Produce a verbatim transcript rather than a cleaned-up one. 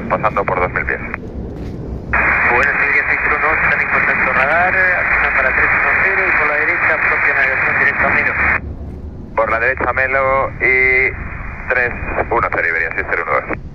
pasando por dos mil pies. Buenas, Iberia seis cero uno, están en contacto radar, accionan para tres uno cero y por la derecha, propia navegación directa a Melo. Por la derecha Melo y tres uno cero Iberia seis cero uno dos.